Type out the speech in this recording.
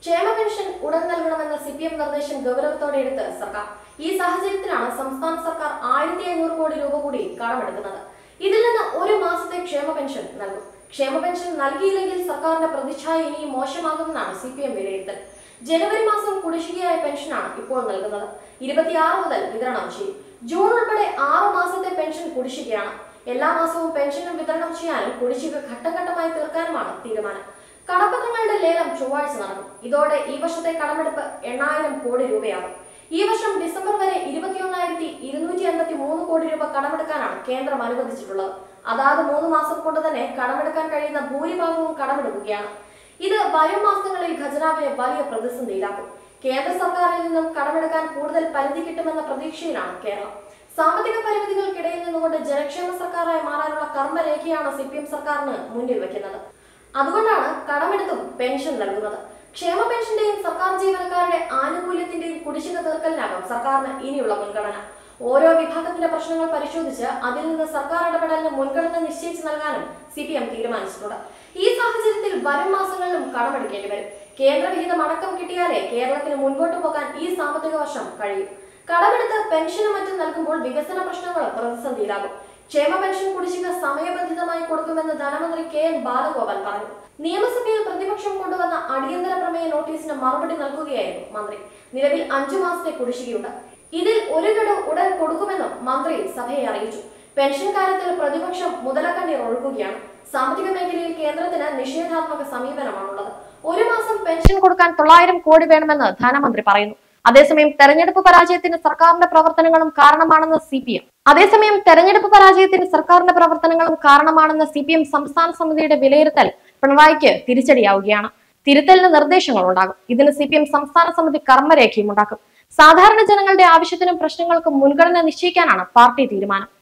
ക്ഷേമ പെൻഷൻ ഉടൻ നൽകണമെന്ന സിപിഎം നിർദ്ദേശം ഗൗരവത്തോടെ എടുത്ത് സർക്കാർ. ഈ സാഹചര്യത്തിലാണ് സംസ്ഥാന സർക്കാർ 1500 കോടി രൂപ കൂടി കടമെടുക്കുന്നത്. ഇതിൽ നിന്ന് ഒരു മാസത്തെ ക്ഷേമ പെൻഷൻ നൽകും. ക്ഷേമ പെൻഷൻ നൽകിയില്ലെങ്കിൽ സർക്കാരിന്റെ പ്രതിച്ഛായ ഇനി മോശമാകുമെന്നാണ് സിപിഎം വിലയിരുത്തൽ. ജനുവരി മാസം കുടിശ്ശികയായ പെൻഷനാണ് ഇപ്പോൾ നൽകുന്നത്. 26 മുതൽ വിതരണം ചെയ്യും. ജൂൺ ഉൾപ്പെടെ 6 മാസത്തെ പെൻഷൻ കുടിശ്ശികയാണ്. എല്ലാ മാസവും പെൻഷനും വിതരണം ചെയ്യാനും കുടിശ്ശിക ഘട്ടഘട്ടമായി തീർക്കാനുമാണ് തീരുമാനം. കടപ്പത്രങ്ങളുടെ ലേലം ചൊവ്വാഴ്ച നടക്കും. ഇതോടെ ഈ വർഷത്തെ കടമെടുപ്പ് 8000 കോടി രൂപയാകും. ഈ വർഷം ഡിസംബർ വരെ 21,253 കോടി രൂപ കടമെടുക്കാനാണ് കേന്ദ്രം അനുവദിച്ചിട്ടുള്ളത്. അതാത് 3 മാസം കൊണ്ട് തന്നെ കടമെടുക്കാൻ കഴിയുന്ന ഭൂരിഭാഗവും കടമെടുക്കുകയാണ്. ഇത് വരും മാസങ്ങളിൽ ഖജനാവിനെ വലിയ പ്രതിസന്ധിയിലാക്കും. കേന്ദ്ര സർക്കാരിൽ നിന്നും കടമെടുക്കാൻ കൂടുതൽ പരിധി കിട്ടുമെന്ന പ്രതീക്ഷയിലാണ് കേരളം. സാമ്പത്തിക പരിമിതികൾക്കിടയിൽ നിന്നുകൊണ്ട് ജനക്ഷേമ സർക്കാരായി മാറാനുള്ള കർമ്മരേഖയാണ് സിപിഎം സർക്കാരിന് മുന്നിൽ വെക്കുന്നത്. അതുകൊണ്ടാണ് കടമെടുത്തും പെൻഷൻ നൽകുന്നത്. ക്ഷേമ പെൻഷന്റെയും സർക്കാർ ജീവനക്കാരുടെ ആനുകൂല്യത്തിന്റെയും കുടിശ്ശിക തീർക്കലിനാകും സർക്കാരിന് ഇനിയുള്ള മുൻഗണന. ഓരോ വിഭാഗത്തിന്റെ പ്രശ്നങ്ങൾ പരിശോധിച്ച് അതിൽ നിന്ന് സർക്കാർ ഇടപെടലിന് മുൻഗണന നിശ്ചയിച്ച് നൽകാനും സിപിഎം തീരുമാനിച്ചിട്ടുണ്ട്. ഈ സാഹചര്യത്തിൽ വരും മാസങ്ങളിലും കടമെടുക്കേണ്ടി വരും. കേന്ദ്ര വിഹിതം അടക്കം കിട്ടിയാലേ കേരളത്തിന് മുൻപോട്ട് പോകാൻ ഈ സാമ്പത്തിക വർഷം കഴിയും. കടമെടുത്ത് പെൻഷനും മറ്റും നൽകുമ്പോൾ വികസന പ്രശ്നങ്ങൾ പ്രതിസന്ധിയിലാകും. ക്ഷേമ പെൻഷൻ കുടിശ്ശിക സമയബന്ധിതമായി കൊടുക്കുമെന്ന് ധനമന്ത്രി കെ.എൻ. ബാലഗോപാൽ പറഞ്ഞു. നിയമസഭയിൽ പ്രതിപക്ഷം കൊണ്ടുവന്ന അടിയന്തര പ്രമേയ നോട്ടീസിന് മറുപടി നൽകുകയായിരുന്നു മന്ത്രി. നിലവിൽ 5 മാസത്തെ കുടിശ്ശികയുണ്ട്. ഇതിൽ ഒരു ഗഡു ഉടൻ കൊടുക്കുമെന്നും മന്ത്രി സഭയെ അറിയിച്ചു. പെൻഷൻ കാര്യത്തിൽ പ്രതിപക്ഷം മുതലക്കണ്ണീർ ഒഴുകുകയാണ്. സാമ്പത്തിക മേഖലയിൽ കേന്ദ്രത്തിന് നിഷേധാത്മക സമീപനമാണുള്ളത്. ഒരു മാസം പെൻഷൻ കൊടുക്കാൻ 900 കോടി വേണമെന്ന് ധനമന്ത്രി പറയുന്നു. അതേസമയം തെരഞ്ഞെടുപ്പ് പരാജയത്തിന് സർക്കാരിന്റെ പ്രവർത്തനങ്ങളും കാരണമാണെന്ന സിപിഎം സംസ്ഥാന സമിതിയുടെ വിലയിരുത്തൽ പിണറായിക്ക് തിരിച്ചടിയാവുകയാണ്. തിരുത്തലിന് നിർദ്ദേശങ്ങൾ ഉണ്ടാകും. ഇതിന് സിപിഎം സംസ്ഥാന സമിതി കർമ്മരേഖയും ഉണ്ടാക്കും. സാധാരണ ജനങ്ങളുടെ ആവശ്യത്തിനും പ്രശ്നങ്ങൾക്കും മുൻഗണന നിശ്ചയിക്കാനാണ് പാർട്ടി തീരുമാനം.